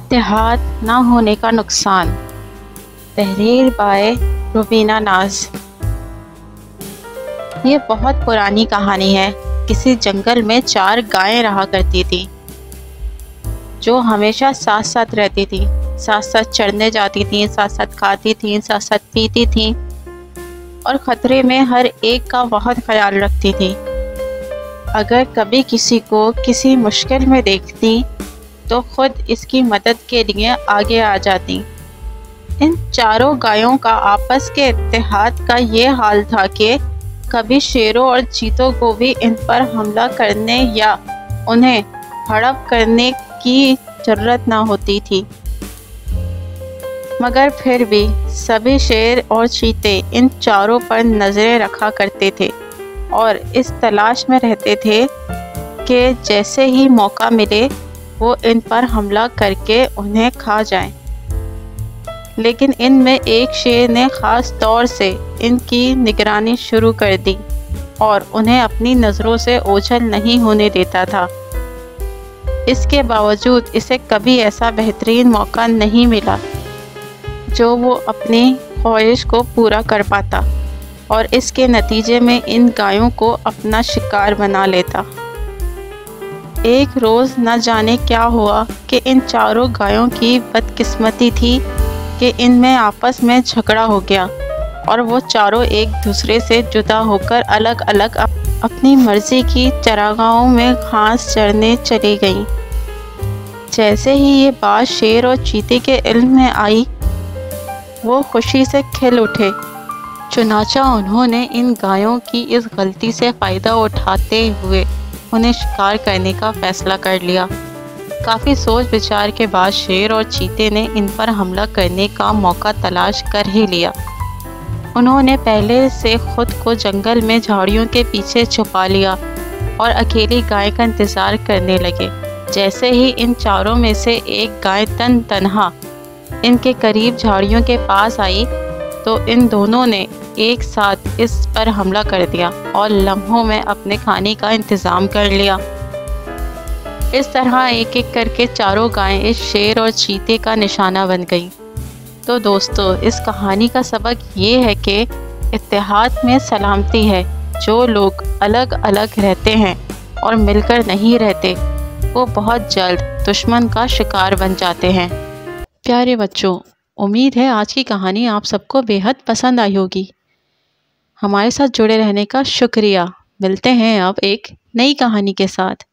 اتحاد نہ ہونے کا نقصان۔ تحریر بائے روبینہ ناز۔ یہ بہت پرانی کہانی ہے۔ کسی جنگل میں 4 گائیں رہا کرتی تھیں جو ہمیشہ ساتھ ساتھ رہتی تھیں، ساتھ ساتھ چرنے جاتی تھیں، ساتھ ساتھ کھاتی تھیں، ساتھ ساتھ پیتی تھیں اور خطرے میں ہر ایک کا بہت خیال رکھتی تھیں۔ اگر کبھی کسی کو کسی مشکل میں دیکھتی تو خود اس کی مدد کے لیے آگے آ جاتی۔ ان 4 گایوں کا آپس کے اتحاد کا یہ حال تھا کہ کبھی شیروں اور چیتوں کو بھی ان پر حملہ کرنے یا انہیں ہڑپ کرنے کی جرات نہ ہوتی تھی، مگر پھر بھی سبھی شیر اور چیتے ان 4 پر نظریں رکھا کرتے تھے اور اس تلاش میں رہتے تھے کہ جیسے ہی موقع ملے وہ ان پر حملہ کر کے انہیں کھا جائیں۔ لیکن ان میں ایک شیر نے خاص طور سے ان کی نگرانی شروع کر دی اور انہیں اپنی نظروں سے اوجھل نہیں ہونے دیتا تھا۔ اس کے باوجود اسے کبھی ایسا بہترین موقع نہیں ملا جو وہ اپنی خواہش کو پورا کر پاتا اور اس کے نتیجے میں ان گایوں کو اپنا شکار بنا لیتا۔ ایک روز نہ جانے کیا ہوا کہ ان 4 گایوں کی بدقسمتی تھی کہ ان میں آپس میں جھگڑا ہو گیا اور وہ 4 ایک دوسرے سے جدا ہو کر الگ الگ اپنی مرضی کی چراگاہوں میں گھاس چرنے چلی گئیں۔ جیسے ہی یہ بات شیر اور چیتے کے علم میں آئی وہ خوشی سے کھل اٹھے۔ چنانچہ انہوں نے ان گایوں کی اس غلطی سے فائدہ اٹھاتے ہوئے انہیں شکار کرنے کا فیصلہ کر لیا۔ کافی سوچ بچار کے بعد شیر اور چیتے نے ان پر حملہ کرنے کا موقع تلاش کر ہی لیا۔ انہوں نے پہلے سے خود کو جنگل میں جھاڑیوں کے پیچھے چھپا لیا اور اکیلی گائے کا انتظار کرنے لگے۔ جیسے ہی ان 4 میں سے ایک گائے تنہا ان کے قریب جھاڑیوں کے پاس آئی تو ان دونوں نے ایک ساتھ اس پر حملہ کر دیا اور لمحوں میں اپنے کھانے کا انتظام کر لیا۔ اس طرح ایک ایک کر کے 4 گائیں اس شیر اور چیتے کا نشانہ بن گئیں۔ تو دوستو، اس کہانی کا سبق یہ ہے کہ اتحاد میں سلامتی ہے۔ جو لوگ الگ الگ رہتے ہیں اور مل کر نہیں رہتے وہ بہت جلد دشمن کا شکار بن جاتے ہیں۔ پیارے بچوں، امید ہے آج کی کہانی آپ سب کو بے حد پسند آئی ہوگی۔ ہمارے ساتھ جڑے رہنے کا شکریہ۔ ملتے ہیں اب ایک نئی کہانی کے ساتھ۔